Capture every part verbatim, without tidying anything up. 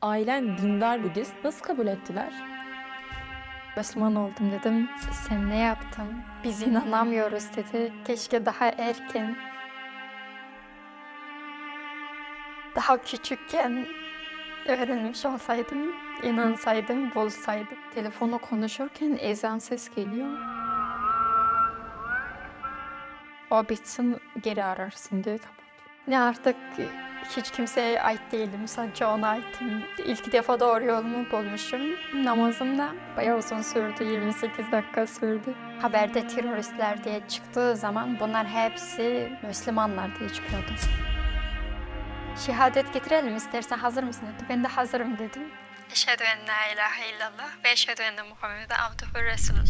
Ailen dindar Budist. Nasıl kabul ettiler? Müslüman oldum dedim. Sen ne yaptın? Biz inanamıyoruz dedi. Keşke daha erken, daha küçükken öğrenmiş olsaydım, inansaydım, bulsaydım. Telefonu konuşurken ezan ses geliyor. O bitsin geri ararsın diye kapat. Ne artık hiç kimseye ait değilim. Sadece ona aitim. İlk defa doğru yolumu bulmuşum. Namazım da bayağı uzun sürdü. yirmi sekiz dakika sürdü. Haberde teröristler diye çıktığı zaman bunlar hepsi Müslümanlar diye çıkıyordu. Şehadet getirelim istersen, hazır mısın dedi. Ben de hazırım dedim. Eşhedü en la ilahe illallah ve eşhedü enne Muhammeden abduhu ve resulullah.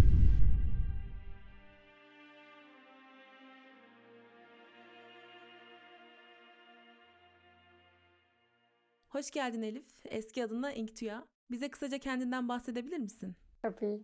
Hoş geldin Elif. Eski adınla Inktuya. Bize kısaca kendinden bahsedebilir misin? Tabii.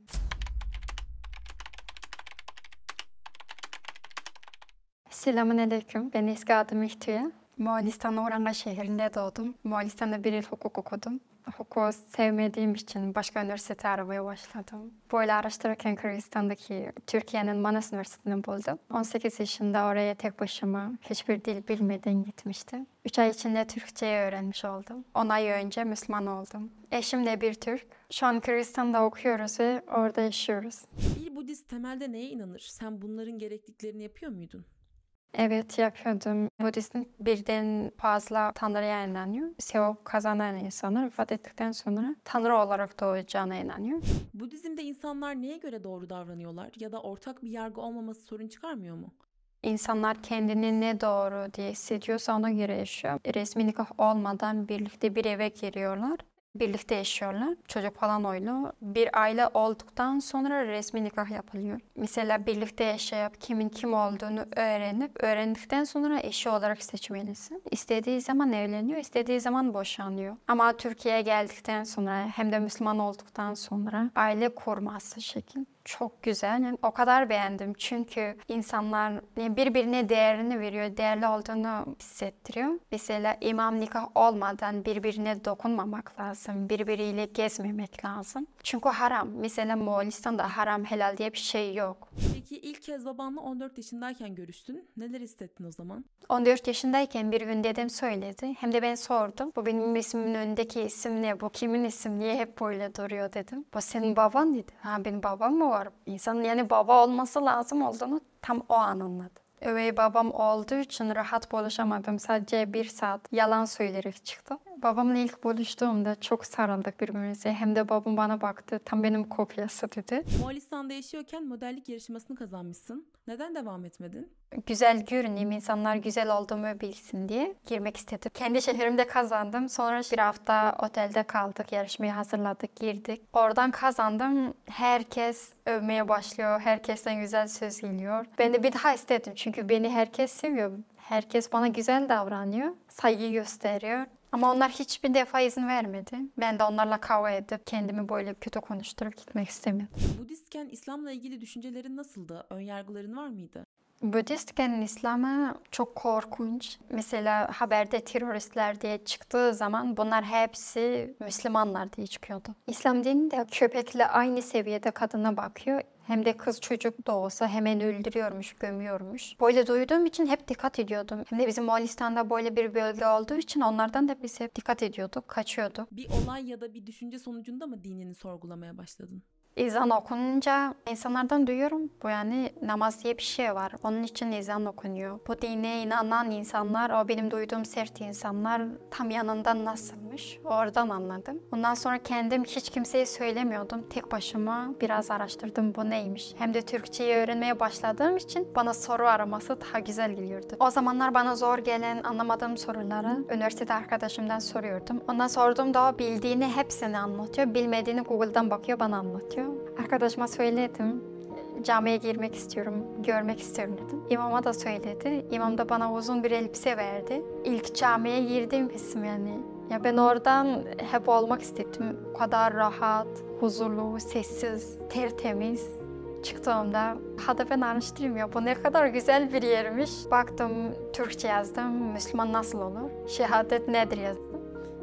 Selamünaleyküm. Ben eski adım Inktuya. Moğolistan'ın Oranga şehrinde doğdum. Moğolistan'da bir yıl hukuk okudum. Hukuku sevmediğim için başka üniversite aramaya başladım. Böyle araştırırken Kırgızistan'daki Türkiye'nin Manas Üniversitesi'ni buldum. on sekiz yaşında oraya tek başıma hiçbir dil bilmeden gitmiştim. üç ay içinde Türkçeyi öğrenmiş oldum. on ay önce Müslüman oldum. Eşim de bir Türk. Şu an Kırgızistan'da okuyoruz ve orada yaşıyoruz. Bir Budist temelde neye inanır? Sen bunların gerekliliklerini yapıyor muydun? Evet, yapıyordum. Budizm birden fazla Tanrı'ya inanıyor. Sevap kazanan insanlar vefat ettikten sonra Tanrı olarak doğacağına inanıyor. Budizm'de insanlar neye göre doğru davranıyorlar ya da ortak bir yargı olmaması sorun çıkarmıyor mu? İnsanlar kendini ne doğru diye hissediyorsa ona göre yaşıyor. Resmi nikah olmadan birlikte bir eve giriyorlar. Birlikte yaşıyorlar. Çocuk falan oylu. Bir aile olduktan sonra resmi nikah yapılıyor. Mesela birlikte yaşayıp kimin kim olduğunu öğrenip öğrendikten sonra eşi olarak seçmelisin. İstediği zaman evleniyor, istediği zaman boşanıyor. Ama Türkiye'ye geldikten sonra hem de Müslüman olduktan sonra aile kurması şekil çok güzel. Yani o kadar beğendim çünkü insanlar birbirine değerini veriyor, değerli olduğunu hissettiriyor. Mesela imam nikah olmadan birbirine dokunmamak lazım, birbiriyle gezmemek lazım. Çünkü haram. Mesela Moğolistan'da haram helal diye bir şey yok. Peki ilk kez babanla on dört yaşındayken görüştün. Neler hissettin o zaman? on dört yaşındayken bir gün dedem söyledi. Hem de ben sordum. Bu benim ismimin önündeki isim ne? Bu kimin ismi? Niye hep böyle duruyor dedim. Bu senin baban dedi. Ha, benim babam mı var? İnsanın yani baba olması lazım olduğunu tam o an anladım. Üvey babam olduğu için rahat buluşamadım. Sadece bir saat yalan söyleyerek çıktım. Babamla ilk buluştuğumda çok sarıldık birbirimize. Hem de babam bana baktı. Tam benim kopyası dedi. Moğolistan'da yaşıyorken modellik yarışmasını kazanmışsın. Neden devam etmedin? Güzel görüneyim, insanlar güzel olduğumu bilsin diye girmek istedim. Kendi şehrimde kazandım. Sonra bir hafta otelde kaldık, yarışmaya hazırladık, girdik. Oradan kazandım. Herkes övmeye başlıyor. Herkesten güzel söz geliyor. Ben de bir daha istedim çünkü beni herkes seviyor. Herkes bana güzel davranıyor, saygı gösteriyor. Ama onlar hiçbir defa izin vermedi. Ben de onlarla kavga edip kendimi böyle kötü konuşturup gitmek istemiyordum. Budistken İslam'la ilgili düşüncelerin nasıldı? Önyargıların var mıydı? Budistken İslam'a çok korkunç. Mesela haberde teröristler diye çıktığı zaman bunlar hepsi Müslümanlar diye çıkıyordu. İslam dininde köpekle aynı seviyede kadına bakıyor. Hem de kız çocuk da olsa hemen öldürüyormuş, gömüyormuş. Böyle duyduğum için hep dikkat ediyordum. Hem de bizim Moğolistan'da böyle bir bölge olduğu için onlardan da biz hep dikkat ediyorduk, kaçıyorduk. Bir olay ya da bir düşünce sonucunda mı dinini sorgulamaya başladın? Ezan okununca insanlardan duyuyorum. Bu yani namaz diye bir şey var. Onun için ezan okunuyor. Bu dine inanan insanlar, o benim duyduğum sert insanlar tam yanından nasılmış? Oradan anladım. Ondan sonra kendim hiç kimseye söylemiyordum. Tek başıma biraz araştırdım bu neymiş. Hem de Türkçeyi öğrenmeye başladığım için bana soru araması daha güzel geliyordu. O zamanlar bana zor gelen, anlamadığım soruları üniversitede arkadaşımdan soruyordum. Ondan sorduğumda o bildiğini hepsini anlatıyor. Bilmediğini Google'dan bakıyor, bana anlatıyor. Arkadaşıma söyledim. Camiye girmek istiyorum, görmek istiyorum dedim. İmama da söyledi. İmam da bana uzun bir elbise verdi. İlk camiye girdiğim isim yani. Ya ben oradan hep olmak istedim. O kadar rahat, huzurlu, sessiz, tertemiz. Çıktığımda hadi ben araştırayım ya bu ne kadar güzel bir yermiş. Baktım Türkçe yazdım. Müslüman nasıl olur? Şehadet nedir yazdım.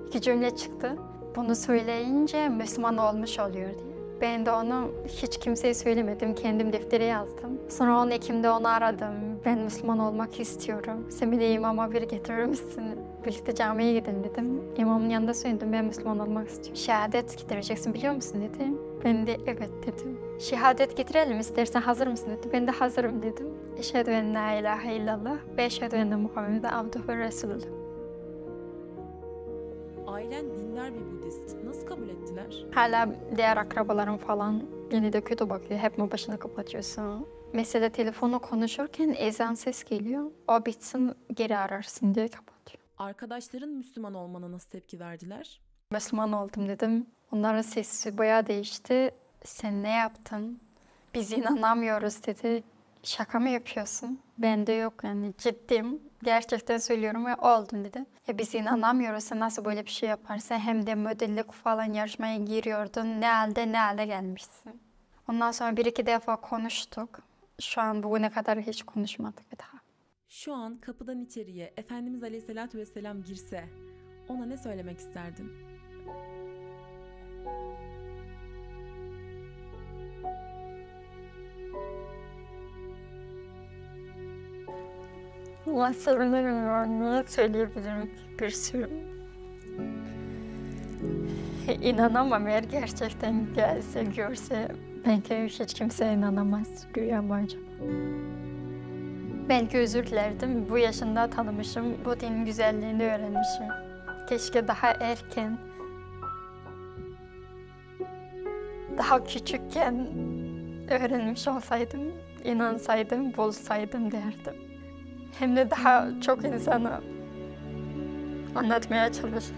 İki cümle çıktı. Bunu söyleyince Müslüman olmuş oluyor diye. Ben de onu hiç kimseye söylemedim. Kendim deftere yazdım. Sonra on Ekim'de onu aradım. Ben Müslüman olmak istiyorum. Sen bir de imama bir getirir misin? Birlikte camiye gidelim dedim. İmamın yanında söyledim. Ben Müslüman olmak istiyorum. Şehadet getireceksin biliyor musun dedi. Ben de evet dedim. Şehadet getirelim istersen hazır mısın dedi. Ben de hazırım dedim. Eşhedü en la ilahe illallah ve eşhedü enne Muhammeden abduhu ve resulüh. Ailen dindar bir Budist. Nasıl kabul ettiler? Hala diğer akrabalarım falan yine de kötü bakıyor. Hep mi başını kapatıyorsun? Mesela telefonu konuşurken ezan ses geliyor. O bitsin geri ararsın diye kapatıyor. Arkadaşların Müslüman olmana nasıl tepki verdiler? Müslüman oldum dedim. Onların sesi bayağı değişti. Sen ne yaptın? Biz inanamıyoruz dedi. Şaka mı yapıyorsun? Ben de yok yani ciddiyim. Gerçekten söylüyorum ve oldum dedi. Ya biz inanamıyoruz sen nasıl böyle bir şey yaparsın. Hem de modellik falan yarışmaya giriyordun. Ne halde ne hale gelmişsin. Ondan sonra bir iki defa konuştuk. Şu an bugüne kadar hiç konuşmadık bir daha. Şu an kapıdan içeriye Efendimiz Aleyhisselatü Vesselam girse ona ne söylemek isterdin? Allah sorunlarım ne söyleyebilirim bir sürü. İnanamam eğer gerçekten gelse görse belki hiç kimse inanamaz rüyam acaba. Belki özür dilerdim. Bu yaşında tanımışım, bu dinin güzelliğini öğrenmişim. Keşke daha erken, daha küçükken öğrenmiş olsaydım, inansaydım, bulsaydım derdim. Hem de daha çok insana anlatmaya çalıştım.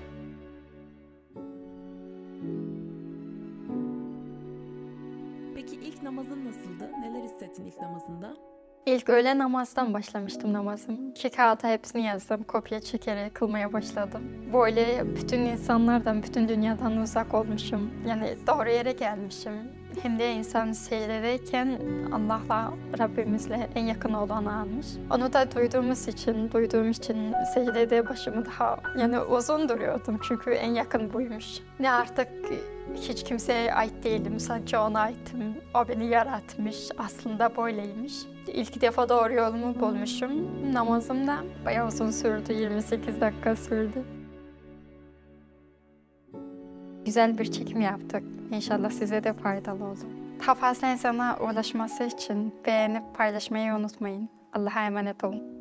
Peki ilk namazın nasıldı? Neler hissettin ilk namazında? İlk öğle namazdan başlamıştım namazım. İki kağıta hepsini yazdım, kopya çekerek kılmaya başladım. Böyle bütün insanlardan, bütün dünyadan uzak olmuşum. Yani doğru yere gelmişim. Hem de insan secdedeyken Allah'la, Rabbimizle en yakın olanı almış. Onu da duyduğumuz için, duyduğum için secdede başımı daha yani uzun duruyordum. Çünkü en yakın buymuş. Ne artık hiç kimseye ait değilim, sadece ona aitim. O beni yaratmış, aslında böyleymiş. İlk defa doğru yolumu bulmuşum. Namazım da bayağı uzun sürdü, yirmi sekiz dakika sürdü. Güzel bir çekim yaptık. İnşallah size de faydalı olur. Daha fazla insana ulaşması için beğenip paylaşmayı unutmayın. Allah'a emanet olun.